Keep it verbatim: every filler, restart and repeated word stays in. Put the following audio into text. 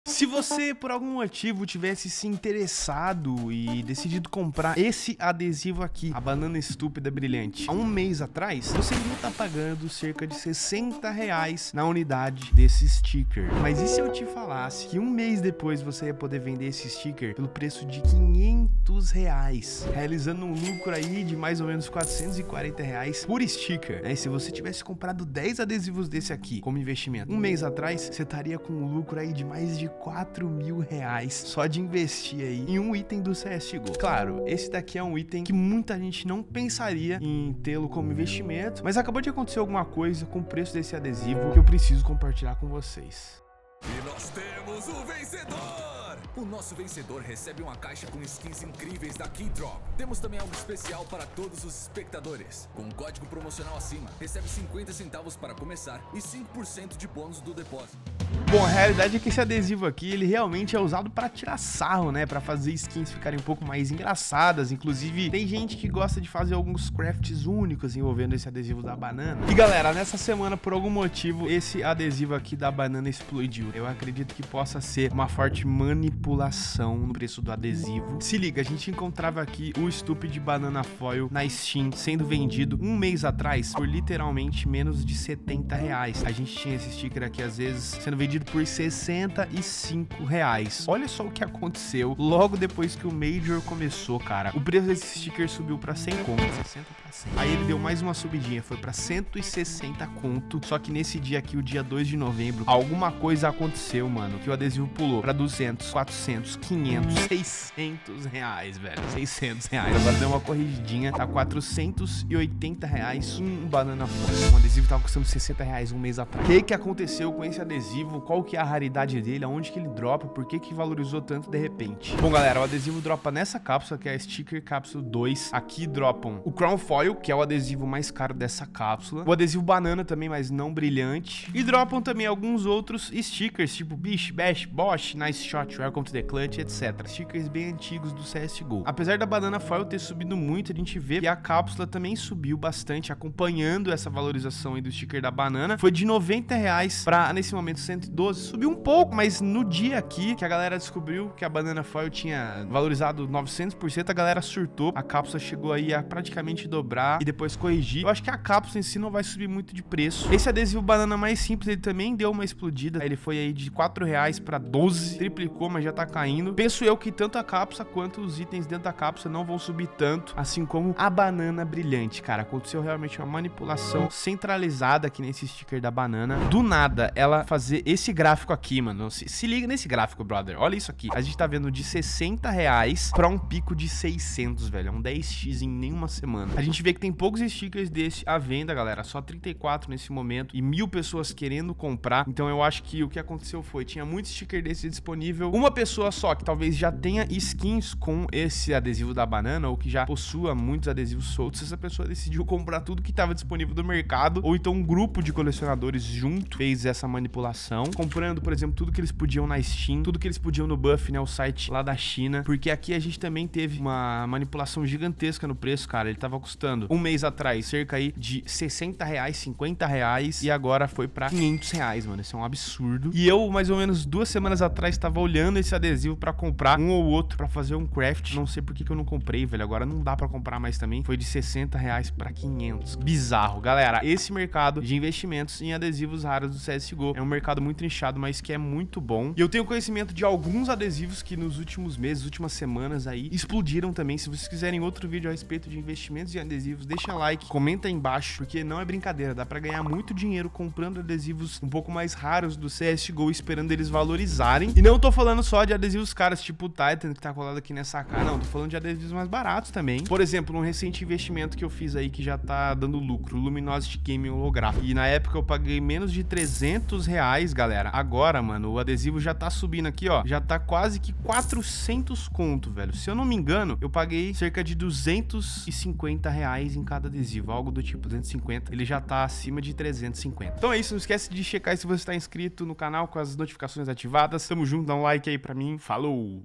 Se você, por algum motivo, tivesse se interessado e decidido comprar esse adesivo aqui, a banana estúpida brilhante, há um mês atrás, você iria estar pagando cerca de sessenta reais na unidade desse sticker. Mas e se eu te falasse que um mês depois você ia poder vender esse sticker pelo preço de quinhentos reais, realizando um lucro aí de mais ou menos quatrocentos e quarenta reais por sticker, né? Se você tivesse comprado dez adesivos desse aqui como investimento, um mês atrás, você estaria com um lucro aí de mais de quatro mil reais só de investir aí em um item do C S G O. Claro, esse daqui é um item que muita gente não pensaria em tê-lo como investimento, mas acabou de acontecer alguma coisa com o preço desse adesivo que eu preciso compartilhar com vocês. E nós temos o vencedor! O nosso vencedor recebe uma caixa com skins incríveis da Keydrop. Temos também algo especial para todos os espectadores. Com um código promocional acima, recebe cinquenta centavos para começar e cinco por cento de bônus do depósito. Bom, a realidade é que esse adesivo aqui, ele realmente é usado para tirar sarro, né? Para fazer skins ficarem um pouco mais engraçadas. Inclusive, tem gente que gosta de fazer alguns crafts únicos envolvendo esse adesivo da banana. E galera, nessa semana, por algum motivo, esse adesivo aqui da banana explodiu. Eu acredito que possa ser uma forte manipulação no preço do adesivo. Se liga, a gente encontrava aqui o Stupid Banana Foil na Steam sendo vendido um mês atrás por literalmente menos de setenta reais. A gente tinha esse sticker aqui, às vezes, sendo vendido por sessenta e cinco reais. Olha só o que aconteceu logo depois que o Major começou, cara. O preço desse sticker subiu pra cem conto, sessenta pra cem. Aí ele deu mais uma subidinha, foi pra cento e sessenta conto. Só que nesse dia aqui, o dia dois de novembro, alguma coisa aconteceu, mano, que o adesivo pulou pra duzentos, quatrocentos, quinhentos, seiscentos reais, velho. seiscentos reais. Agora deu uma corrigidinha, tá quatrocentos e oitenta reais um banana foil. Um adesivo tava custando sessenta reais um mês atrás. O que que aconteceu com esse adesivo? Qual que é a raridade dele? Aonde que ele dropa? Por que que valorizou tanto de repente? Bom, galera, o adesivo dropa nessa cápsula, que é a Sticker Capsule dois. Aqui dropam o Crown Foil, que é o adesivo mais caro dessa cápsula. O adesivo banana também, mas não brilhante. E dropam também alguns outros stickers, tipo Bish, Bash, Bosch, Nice Shot, Welcome to the Clutch, etcétera. Stickers bem antigos do C S G O. Apesar da banana foil ter subido muito, a gente vê que a cápsula também subiu bastante, acompanhando essa valorização aí do sticker da banana. Foi de noventa reais para, nesse momento, cento e doze. Subiu um pouco, mas no dia aqui que a galera descobriu que a banana foil tinha valorizado novecentos por cento, a galera surtou. A cápsula chegou aí a praticamente dobrar e depois corrigir. Eu acho que a cápsula em si não vai subir muito de preço. Esse adesivo banana mais simples, ele também deu uma explodida. Ele foi aí de quatro reais para doze, triplicou, mas já tá caindo. Penso eu que tanto a cápsula quanto os itens dentro da cápsula não vão subir tanto, assim como a banana brilhante, cara. Aconteceu realmente uma manipulação centralizada aqui nesse sticker da banana. Do nada, ela fazer esse gráfico aqui, mano. Se, se liga nesse gráfico, brother. Olha isso aqui. A gente tá vendo de sessenta reais pra um pico de seiscentos, velho. É um dez x em nenhuma semana. A gente vê que tem poucos stickers desse à venda, galera. Só trinta e quatro nesse momento e mil pessoas querendo comprar. Então eu acho que o que aconteceu foi, tinha muito sticker desse disponível. Uma pessoa só que talvez já tenha skins com esse adesivo da banana ou que já possua muitos adesivos soltos. Essa pessoa decidiu comprar tudo que estava disponível no mercado, ou então um grupo de colecionadores junto fez essa manipulação, comprando, por exemplo, tudo que eles podiam na Steam, tudo que eles podiam no Buff, né, o site lá da China, porque aqui a gente também teve uma manipulação gigantesca no preço, cara. Ele tava custando um mês atrás cerca aí de sessenta reais, cinquenta reais, e agora foi pra quinhentos reais, mano. Isso é um absurdo. E eu, mais ou menos duas semanas atrás, tava olhando esse adesivo pra comprar um ou outro pra fazer um craft. Não sei por que que eu não comprei, velho. Agora não dá pra comprar mais também. Foi de sessenta reais pra quinhentos. Bizarro. Galera, esse mercado de investimentos em adesivos raros do C S G O é um mercado muito nichado, mas que é muito bom. E eu tenho conhecimento de alguns adesivos que nos últimos meses, últimas semanas aí, explodiram também. Se vocês quiserem outro vídeo a respeito de investimentos em adesivos, deixa like, comenta aí embaixo, porque não é brincadeira. Dá pra ganhar muito dinheiro comprando adesivos um pouco mais raros do C S G O, esperando eles valorizarem. E não tô falando só de adesivos caros, tipo o Titan, que tá colado aqui nessa cara. Não, tô falando de adesivos mais baratos também. Por exemplo, um recente investimento que eu fiz aí que já tá dando lucro, o Luminosity Game Holográfico. E na época eu paguei menos de trezentos reais, galera. Agora, mano, o adesivo já tá subindo aqui, ó. Já tá quase que quatrocentos conto, velho. Se eu não me engano, eu paguei cerca de duzentos e cinquenta reais em cada adesivo. Algo do tipo duzentos e cinquenta. Ele já tá acima de trezentos e cinquenta. Então é isso, não esquece de checar se você tá inscrito no canal com as notificações ativadas. Tamo junto, dá um like aí pra mim. Falou!